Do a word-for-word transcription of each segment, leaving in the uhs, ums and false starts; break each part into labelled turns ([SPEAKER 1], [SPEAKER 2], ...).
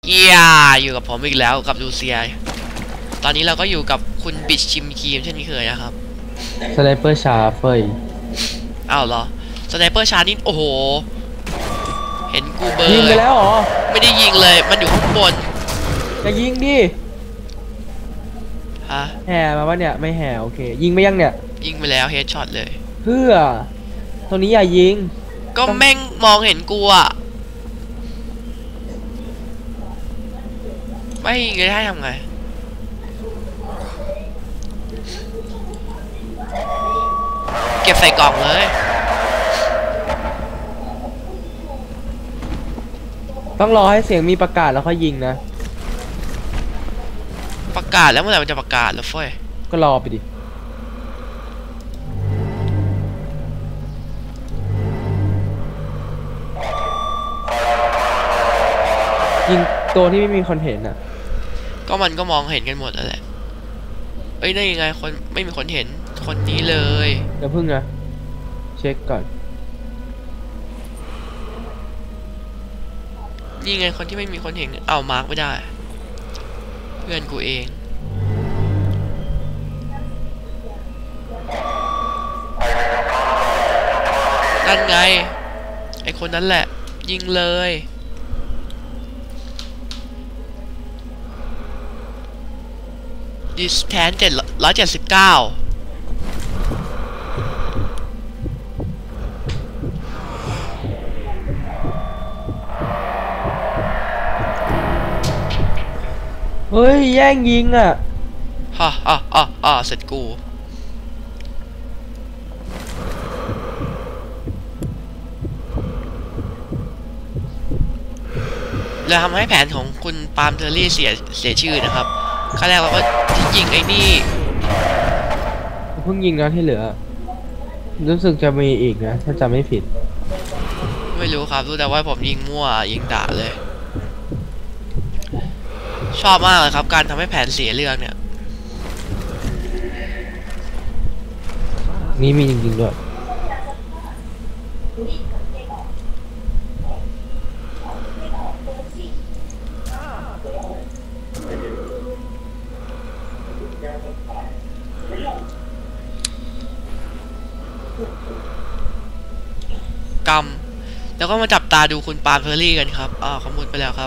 [SPEAKER 1] เยียอยู่กับผมอีกแล้วกับลูเซียตอนนี้เราก็อยู่กับคุณบิชชิมคีมเช่นเคยนะครับ
[SPEAKER 2] สไนเปอร์ชาเฟย
[SPEAKER 1] อ้าวเหรอสไนเปอร์ชาร์นี่โอ้โหเห็นกูเบอร์
[SPEAKER 2] ยิงไปแล้วเหรอ
[SPEAKER 1] ไม่ได้ยิงเลยมันอยู่ข้างบน
[SPEAKER 2] จะยิงดิ
[SPEAKER 1] ฮะ
[SPEAKER 2] แห่มาว่าเนี่ยไม่แห่โอเคยิงไปยังเนี่ย
[SPEAKER 1] ยิงไปแล้วเฮดช็อตเลย
[SPEAKER 2] เพื่อตรงนี้อย่ายิง
[SPEAKER 1] ก็แม่งมองเห็นกูอะไม่ยิงจะให้ทำไงเก็บใส่กล่องเลย
[SPEAKER 2] ต้องรอให้เสียงมีประกาศแล้วค่อยยิงนะ
[SPEAKER 1] ประกาศแล้วเมื่อไหร่มันจะประกาศแล้วเฟ้ย
[SPEAKER 2] ก็รอไปดิยิงตัวที่ไม่มีคนเห็นอ่ะ
[SPEAKER 1] ก็มันก็มองเห็นกันหมดแล้วแหละเอ้ยได้ยังไงคนไม่มีคนเห็นคนนี้เลย
[SPEAKER 2] เดี๋ยวพึ่งนะเช็คก่อน
[SPEAKER 1] นี่ไงคนที่ไม่มีคนเห็นเอามาร์กไม่ได้เพื่อนกูเองนั่นไงไอคนนั้นแหละยิงเลยดิสแทนเจ็ดร้อยเจ็ดสิบเก้า
[SPEAKER 2] เฮ้ยแย่งยิงอ่ะ
[SPEAKER 1] ฮ่าฮ่าฮ่าฮ่าเสร็จกูเลยทำให้แผนของคุณปาล์มเทอร์รี่เสียเสียชื่อนะครับขั้นแรกเราก็ที่ยิงไอ้นี่
[SPEAKER 2] เพิ่งยิงนะที่เหลือรู้สึกจะมีอีกนะถ้าจำไม่ผิด
[SPEAKER 1] ไม่รู้ครับรู้แต่ว่าผมยิงมั่วยิงด่าเลยชอบมากเลยครับการทำให้แผนเสียเรื่องเนี่ย
[SPEAKER 2] นี่มีจริงๆด้วย
[SPEAKER 1] กรรมแล้วก็มาจับตาดูคุณปาล์มเทอร์รี่กันครับอ่าขมุดไปแล้วครับ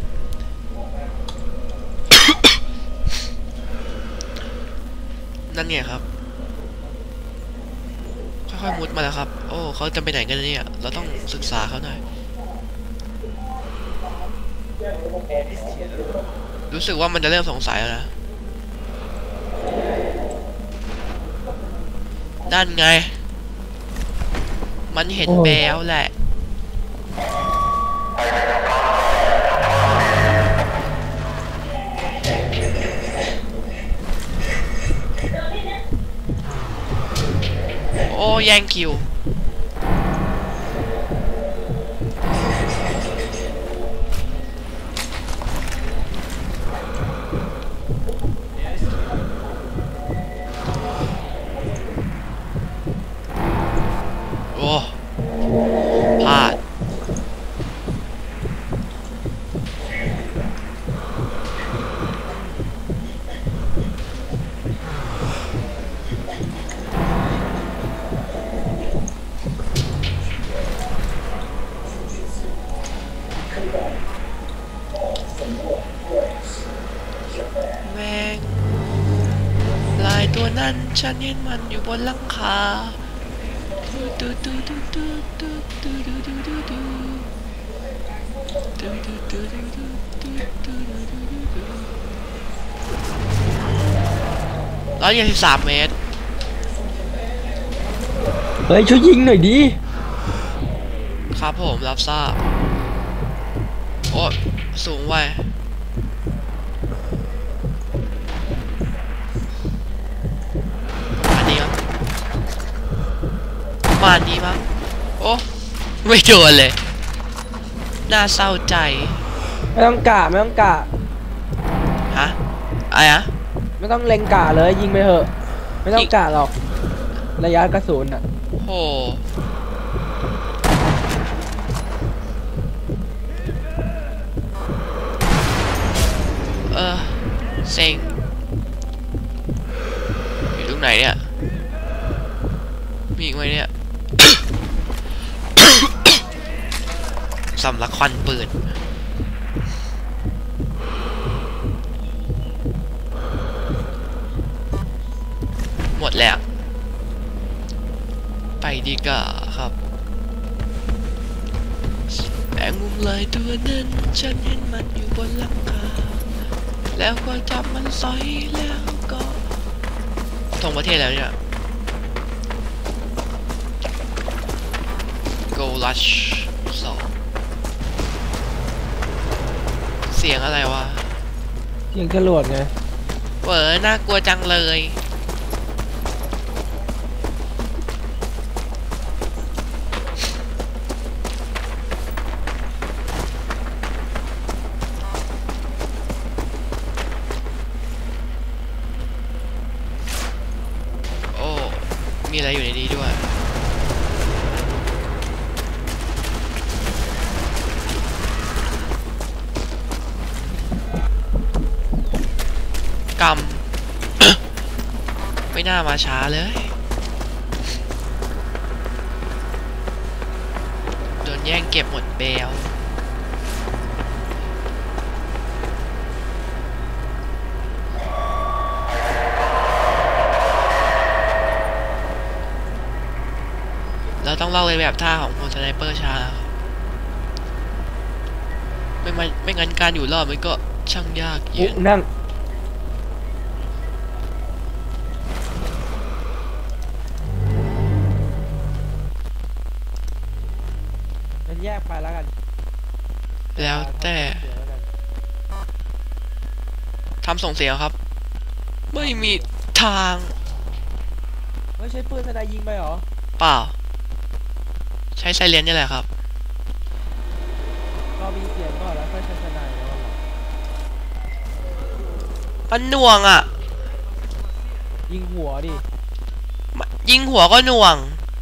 [SPEAKER 1] นั่นไงครับค่อยๆมุดมาแล้วครับโอ้เขาจะไปไหนกันเนี่ยเราต้องศึกษาเขาหน่อยรู้สึกว่ามันจะเริ่มสงสัยแล้วนะนั่นไงมันเห็นแววแหละโอ้แย่งคิวโอ้พลาดแม่งลายตัวนั้นฉันเห็นมันอยู่บนหลังคาดูดูดูดูดูดูดูดูดูดูดูดูดูดูดูดูดูร้อยยี่สิบสามเมตร
[SPEAKER 2] เฮ้ยช่วยยิงหน่อยดิ
[SPEAKER 1] ครับผมรับทราบโอ้สูงไว้ประมาณนี้ครับประมาณนี้มั้งโอ้ไม่โดนเลยน่าเศร้าใจ
[SPEAKER 2] ไม่ต้องกะไม่ต้องกะ
[SPEAKER 1] ฮะอะไรอะ
[SPEAKER 2] ไม่ต้องเล็งกะเลยยิงไปเถอะไม่ต้องกะหรอกระยะกระสุนอ่ะ
[SPEAKER 1] โอ้เออเซ็งอยู่ตรงไหนเนี่ยมีอีกไหมเนี่ยสำลักควันปืนหมดแล้วไปดีกว่าครับแมงมุมลายตัวนั้นฉันเห็นมันอยู่บนหลังคาแล้วก็จับมันสอยแล้วก็ทงประเทศแล้วเนี่ย Go Rush สองเสียงอะไรวะ
[SPEAKER 2] เสียงจรวดไง
[SPEAKER 1] เวอน่ากลัวจังเลยโอ้มีอะไรอยู่ในนี้ด้วยกรรม ไม่น่ามาช้าเลยโดนแย่งเก็บหมดเบลเราต้องเล่าเลยแบบท่าของคนสไนเปอร์ช้าไม่ไม่ไม่งั้นการอยู่รอดมันก็ช่างยากเย็น
[SPEAKER 2] นั่งงั้นแยกไปแล้วกัน
[SPEAKER 1] แล้วแต่ทำส่งเสียงครับไม่มีทาง
[SPEAKER 2] ไม่ใช่ปืนสไนยิงไปหรอ
[SPEAKER 1] เปล่าใช้ไซเรนนี่แหละครับ
[SPEAKER 2] เรามีเสียงก่อนแล้วค่อยใช้สไนแล้ว
[SPEAKER 1] มันหน่วงอ่ะ
[SPEAKER 2] ยิงหัวดิ
[SPEAKER 1] ยิงหัวก็หน่วง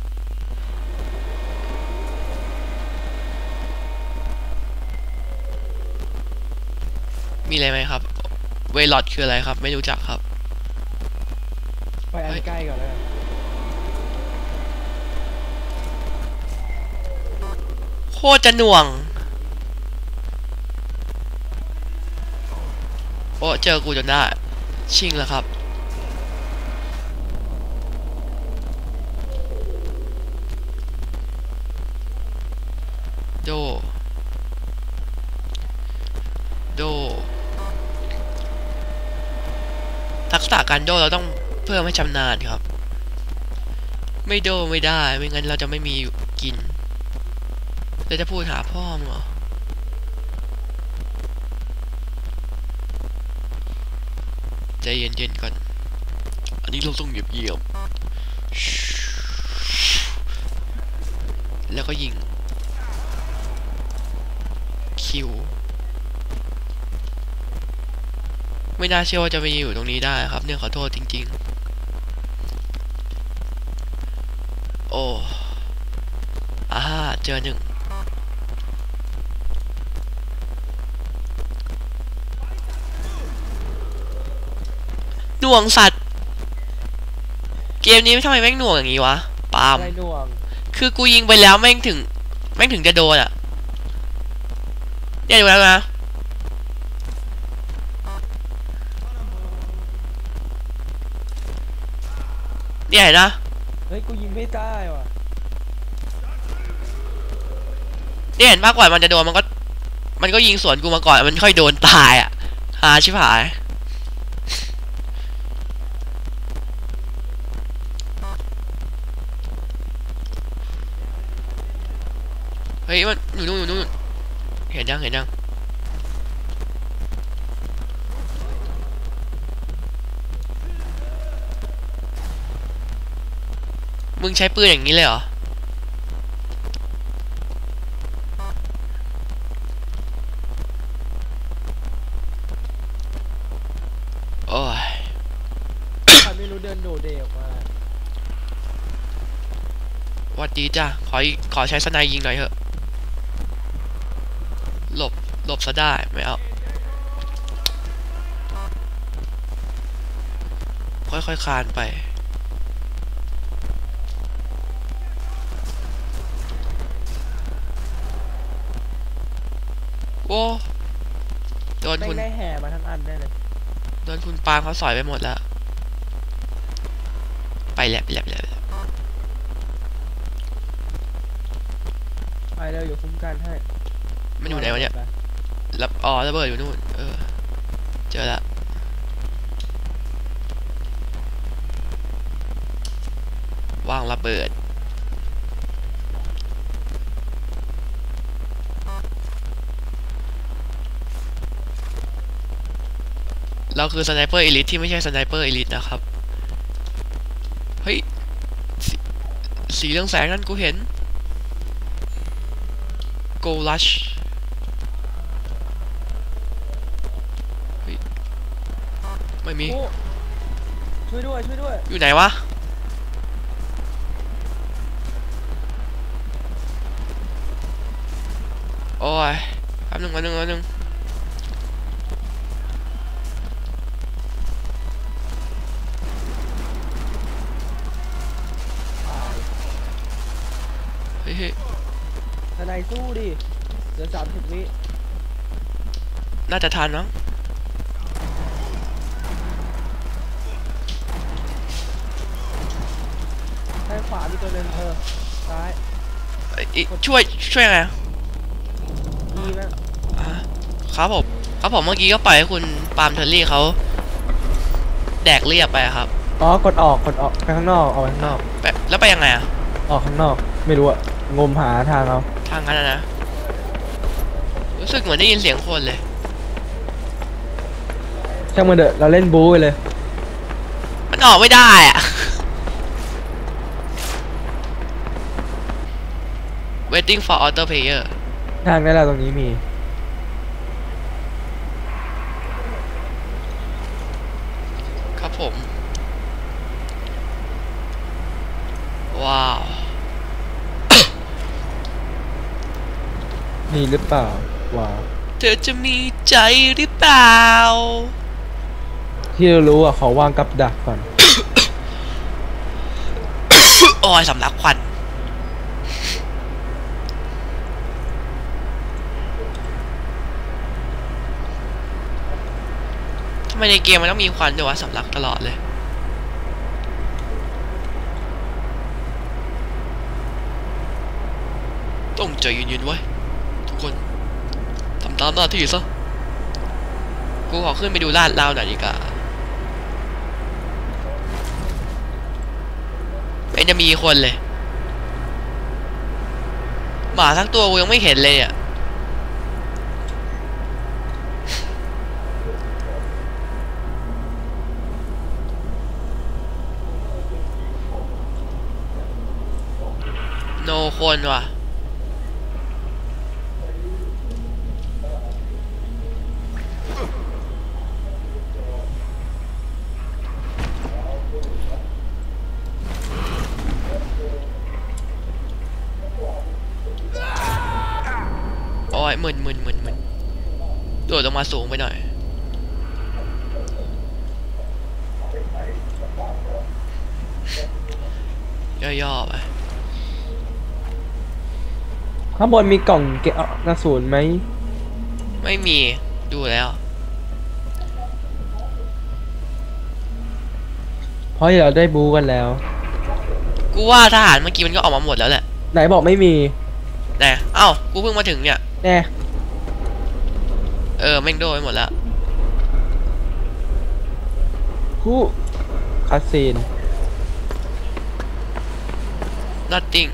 [SPEAKER 1] มีอะไรไหมครับเวลอดคืออะไรครับไม่รู้จักครับ
[SPEAKER 2] ไปอันใกล้ก่อนแล้วกัน
[SPEAKER 1] โคตรจะหน่วงโอ้เจอกูจนได้ชิงแล้วครับโดโดทักษะการโดเราต้องเพิ่มให้ชำนาญครับไม่โดไม่ได้ไม่งั้นเราจะไม่มีกินเราจะพูดหาพ่อมึงเหรอใจเย็นๆก่อนอันนี้เราต้องเงียบๆแล้วก็ยิงคิวไม่น่าเชื่อว่าจะไปอยู่ตรงนี้ได้ครับเนี่ยขอโทษจริงๆโอ้อาฮ่าเจอหนึ่งหน่วงสัตว์เกมนี้ทำไมแม่งหน่วงอย่างงี้วะปาล์มคือกูยิงไปแล้วแม่งถึงแม่งถึงจะโดนอ่ะเนี่ยดูแล้วนะเนี่ยเห็นนะ
[SPEAKER 2] เฮ้ยกูยิงไม่ได้ว่ะ
[SPEAKER 1] เนี่ยเห็นมากกว่ามันจะโดนมันก็มันก็ยิงสวนกูมาก่อนมันค่อยโดนตายอ่ะหาชิบหายเฮ้ยมันอยู่นู่นอยู่นู่นเห็นยังเห็นยังมึงใช้ปืนอย่างนี้เลยเหรอโอ้ย
[SPEAKER 2] ใครไม่รู้เดินโดดเดี่ยวมา
[SPEAKER 1] วัดดีจ้ะขอขอใช้สไนยิงหน่อยเถอะหลบหลบซะได้ไม่เอาค่อยๆคลานไปโอ้โดน
[SPEAKER 2] ไม่
[SPEAKER 1] คุณ
[SPEAKER 2] ได้แห่มาทั้งอันได้เลย
[SPEAKER 1] โดนคุณปาล์มเขาสอยไปหมดแล้วไปแล้วไปแล้วไปแล้ว
[SPEAKER 2] ไปเร็วอยู่คุ้มกันให้
[SPEAKER 1] มันอยู่ไหนวะเนี่ยรับอ๋อระเบิดอยู่นู่นเออเจอละวางระเบิดเราคือสไนเปอร์เอลิทที่ไม่ใช่สไนเปอร์เอลิทนะครับเฮ้ยสสีเรื่องแสงนั่นกูเห็นโกลัชไม่มี
[SPEAKER 2] ช่วยด้วยช่วยด้วย
[SPEAKER 1] อยู่ไหนวะโอ้ยแป๊บนึงแป๊บนึงแป๊บนึงเฮ้ย
[SPEAKER 2] ทนายสู้ดิเหลือสามสิบวิ
[SPEAKER 1] น่าจะทันมั้ง
[SPEAKER 2] ซ้ายขวามีตัวเดินเออซ้าย
[SPEAKER 1] ช่วยช่วยไง
[SPEAKER 2] ดีไหม
[SPEAKER 1] ครับผมครับผมเมื่อกี้ก็ปล่อยให้คุณปาล์มเทอร์รี่เขาแดกเรียบไปครับ
[SPEAKER 2] อ๋อกดออกกดออกไปข้างนอกออกไปข้างนอก
[SPEAKER 1] แล้วไปยังไงอะ
[SPEAKER 2] ออกข้างนอกไม่รู้อะงมหาทางเอา
[SPEAKER 1] ทางนั้นนะรู้สึกเหมือนได้ยินเสียงคนเลย
[SPEAKER 2] ช่างมันเถอะเราเล่นบู๊ไปเลย
[SPEAKER 1] มันออกไม่ได้อะ waiting for auto player
[SPEAKER 2] ทางนั้นแหละตรงนี้มี
[SPEAKER 1] ครับผมว้าว
[SPEAKER 2] มีหรือเปล่าว้าว
[SPEAKER 1] เธอจะมีใจหรือเปล่า
[SPEAKER 2] ที่เรารู้อ่ะขอวางกับดักก่อน
[SPEAKER 1] โอ้ยสำลักควันทำไมในเกมมันต้องมีควันด้วยวะสำลักตลอดเลยต้องใจเย็นๆไว้ทุกคนทำตามหน้าที่ซะกูขอขึ้นไปดูลาดราวหน่อยดีกว่าไม่จะมีคนเลยหมาทั้งตัวกูยังไม่เห็นเลยอ่ะโนคนว่ะโอ้ยมึนมึนมึนมึนโดดลงมาสูงไปหน่อยย่อๆไป
[SPEAKER 2] ข้างบนมีกล่องเก็บกระสุนไหม
[SPEAKER 1] ไม่มีดูแล้ว
[SPEAKER 2] เพราะเราได้บู๊กันแล้ว
[SPEAKER 1] กูว่าทหารเมื่อกี้มันก็ออกมาหมดแล้วแหละ
[SPEAKER 2] ไหนบอกไม่มี
[SPEAKER 1] แน่เอ้ากูเพิ่งมาถึงเนี่ย
[SPEAKER 2] แน่
[SPEAKER 1] เออแม่งโดนไปหมดแล้ว
[SPEAKER 2] คู่คาซีน
[SPEAKER 1] nothing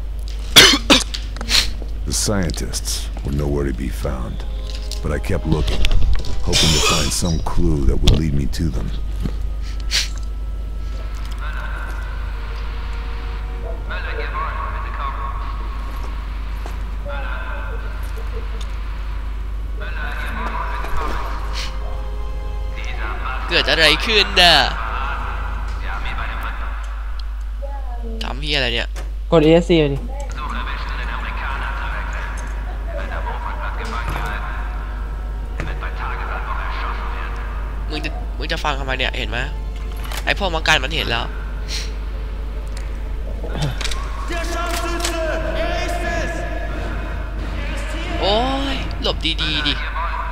[SPEAKER 3] The scientists were nowhere to be found, but I kept looking, hoping to find some clue that would lead me to them.
[SPEAKER 1] What เกิดอะไรขึ้นน่ะทำเพี้ยอะไรเนี่ย
[SPEAKER 2] กด เอ เอส ซี ไปดิ
[SPEAKER 1] มึงจะมึงจะฟังทำไมเนี่ยเห็นไหมไอพวกมังการมันเห็นแล้วโอ้ยหลบดีๆดิ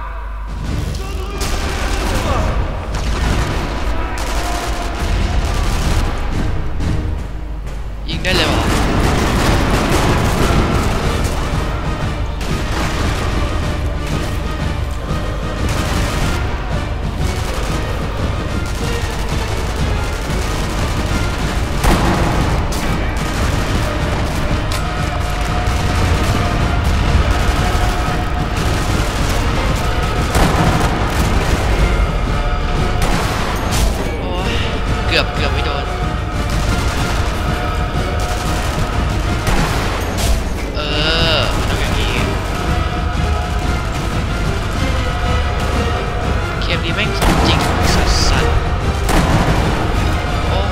[SPEAKER 1] ยิงได้เลยวะเกือบเกือบไม่โดนเออมันต้องอย่างนี้เกมนี้แม่งสมจริงสัสสัสโอ้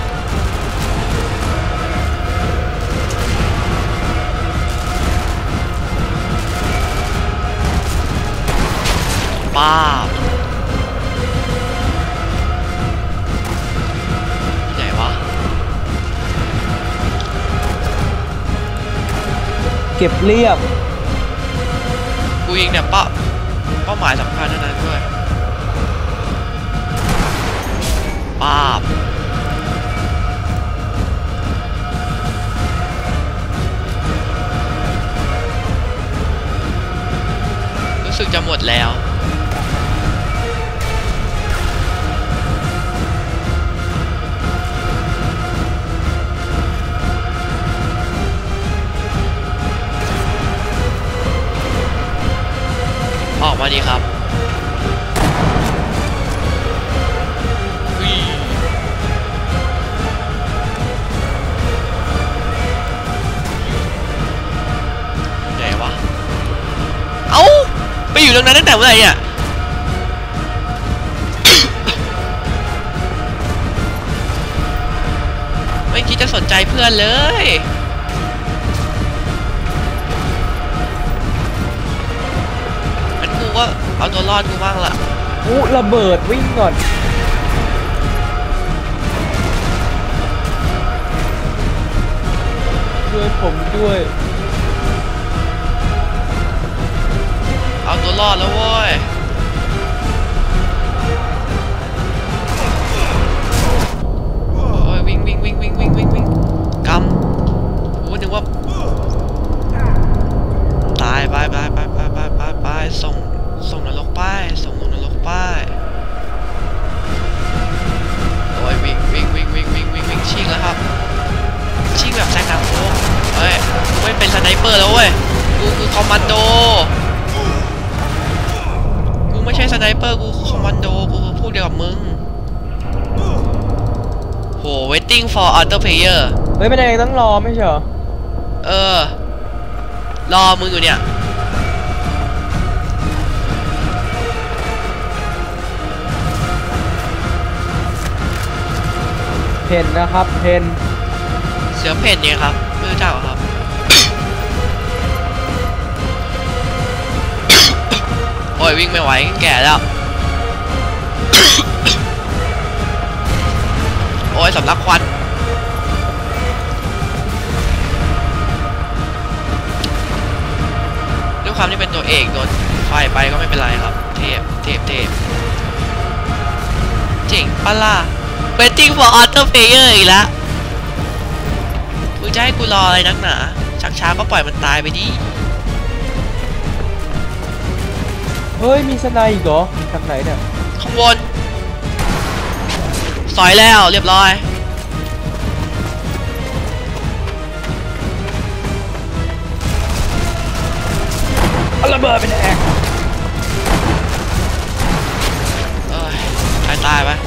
[SPEAKER 1] ป้า
[SPEAKER 2] เก็บเรียบ
[SPEAKER 1] กูยิงเนี่ยเป้าเป้าหมายสำคัญเท่านั้นด้วยป้าบรู้สึกจะหมดแล้วออกมาดีครับไหนวะเอ้าไปอยู่ตรงนั้นตั้งแต่เมื่อไหร่เนี่ย ไม่คิดจะสนใจเพื่อนเลยก็เอาตัวรอดกูบ้างล่ะ
[SPEAKER 2] อู้ระเบิดวิ่งก่อนช่วยผมด้วย
[SPEAKER 1] เอาตัวรอดแล้วเว้ยโอ้ยวิ่งวิ่งวิ่งวิ่งวิ่งวิ่งวิ่งกำกูนึกว่าตายไปไปไปไปไปไปไปส่งส่งนรกป้ายส่งลงนรกป้ายโอ้ยวิ่งวิ่งวิ่งวิ่งวิ่งวิ่งวิ่งชิงแล้วครับชิงแบบแซงทางโค้งเฮ้ยกูไม่เป็นสไนเปอร์แล้วเว้ยกูคือคอมมานโดกูไม่ใช่สไนเปอร์กูคือคอมมานโดกูคือพวกเดียวกับมึงโห waiting for other player
[SPEAKER 2] เฮ้ยไม่ได้ต้องรอไม่ใช่เหรอ
[SPEAKER 1] เออรอมึงอยู่เนี่ย
[SPEAKER 2] เพนนะครับเพน
[SPEAKER 1] เสือเพนเนี่ยครับไม่รู้จักหรอครับ โอ้ยวิ่งไม่ไหวแก่แล้ว โอ้ยสำลักควันด้วยความที่เป็นตัวเอกโดนไฟไปก็ไม่เป็นไรครับเทพเทพเทพเจ๋งปะล่ะ waiting for other player อีกแล้วมึงจะให้กูรออะไรนักหนาชักช้าก็ปล่อยมันตายไปดิ
[SPEAKER 2] เฮ้ยมีสไนอีกเหรอทางไหนเนี่ย
[SPEAKER 1] ข้างบนสอยแล้วเรียบร้อย
[SPEAKER 2] เอาระเบิดเป็นแอก
[SPEAKER 1] เอ้ยตายตายไป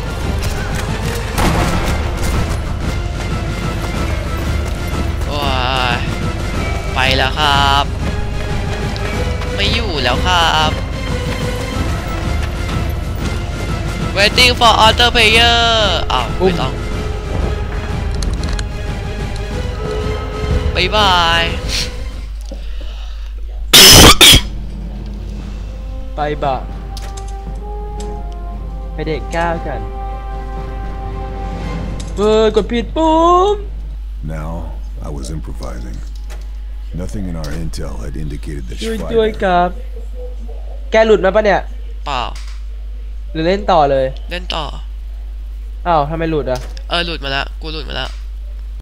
[SPEAKER 1] โอ้ยไปแล้วครับไม่อยู่แล้วครับ waiting for other player อ้าวไม่ต้องบายบาย
[SPEAKER 2] ไปบะไปเด็กก้าวกันเฮ้ยกดผิดปุ่ม
[SPEAKER 3] Now, I was improvising. Nothing in our intel had indicated that
[SPEAKER 2] ช่วยด้วย
[SPEAKER 3] Schweiger...
[SPEAKER 2] ครับ แกหลุดมาปะเนี่ย
[SPEAKER 1] เปล่า
[SPEAKER 2] หรือเล่นต่อเลย
[SPEAKER 1] เล่นต่อ
[SPEAKER 2] อ้าวทำไมหลุดอ่ะ
[SPEAKER 1] เออหลุดมาแล้วกูหลุดมาแล้ว